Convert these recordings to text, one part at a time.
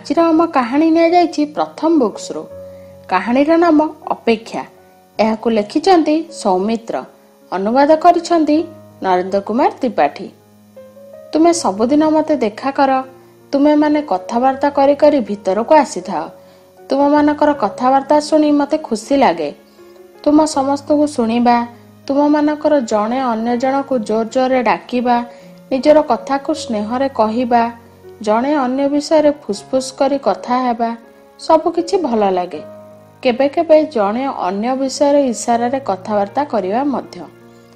आजिर आम कहानी नि प्रथम बुक्स रो। कहानीर नाम अपेक्षा। यह लिखिछंती सौमित्र, अनुवाद करिछंती नरेंद्र कुमार त्रिपाठी। तुमे सबुदिन मते देखा कर, तुमे माने कथावार्ता करी करी भीतर को आसी थाओ। तुम मानकर कथावार्ता सुनी मते खुशी लागे। तुम समस्त को सुनिबा, तुम मानकर जणे अन्य जन को जोर जोर डाकिबा, निजर कथा को स्नेहरे कहिबा, जणे अन्य विषय फुसफुस करी कथा हेबा, सब किछि भल लागे। केबे केबे जणे अन्य विषय इशारा रे कथावार्ता करिवा मध्य।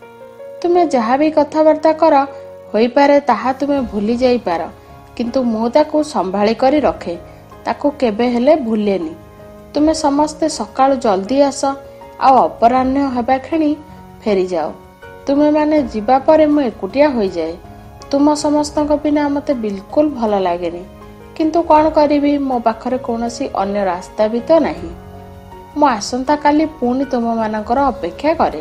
तुमे जहाँ भी कथावार्ता कर होई पारे ताहा तुमे भूली जाई पार, किंतु मु ताकू संभाली करी रखे, ताकू केबे हेले भूलेनी। तुमे समस्ते सकाळु जल्दी आस, आ अपराह्न हेबा खेणी फेरी जाओ। तुमे माने जीवा परे मु एकुटिया होई जाए। तुम समस्तक बिना मते बिल्कुल भल लागेनी, किंतु कौन करिबी, मो पाखरे कोनोसी अन्य रास्ता भी तो नहीं। मु आसंता काली पुणी तुम मानकर अपेक्षा करे,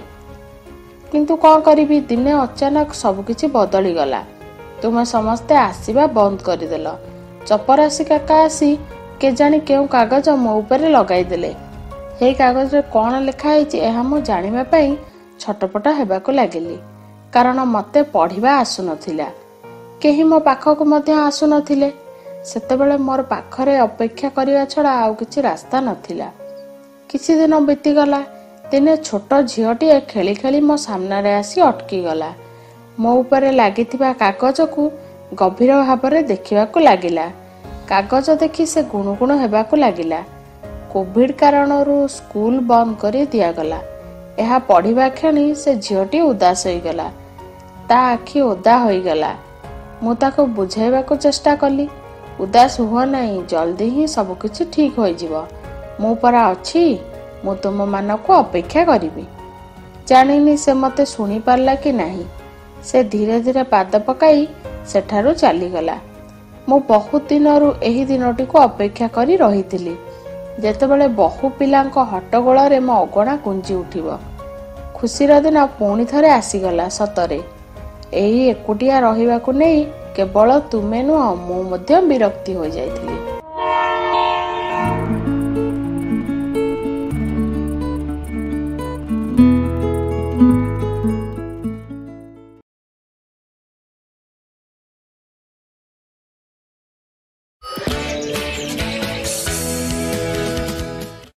किंतु कौन करिबी, दिने अचानक सबकिछि बदली गला। तुम समस्ते आसीबा बंद करदेल। चपरासी काका आसी केजाणी केउ कागज मो उपरे लगाई देले। हे कागज रे कौन लिखा होईछि एहा मु जानिबा पई छटपट हेबाकु लागिली, कारण मते पढ़िबा आसु नथिला। केही मो पाखकु मध्य आसु नथिले। सेतेबेले मोर पाखरे अपेक्षा करिवा छडा आउ किछि रास्ता नथिला। किछि दिन बीती गला। दिने छोट झियोटीए खेली खेली मो सामने आसी अटकी गला। मो उपरे लागिथिबा कागज को गभीर भावरे देखिबाकु लागिला। कागज देखि से गुणुगुण हेबाकु लागिला। कोविड कारणरू स्कूल बंद करी दियागला। यह पढ़िबा क्षणी से झियोटी उदास होईगला। ता आखि ओदा होईगला। मु ताको बुझाइबाकु चेष्टा कली, उदास हुआ नहीं, जल्दी ही सब किछि ठीक होई जिवो। मु परा अछि, मु तुम मानक अपेक्षा करिबी। जानिनी से मते सुनी पारला कि नहीं। से धीरे धीरे पाद पकाई सेठारु चली गला। मु बहुत दिनरू एही दिनटी को अपेक्षा करी रहिथिली, जेतेबेले बहु पिलांक हट्टगोल रे मो अगणा कुंजी उठिबो। खुशीर दिन पुणी थरे आसीगला। सतरे एही एकुटिया रहिबाकु नै केवल तुमे नुह, मु मध्य विरक्ति हो जाइथिली।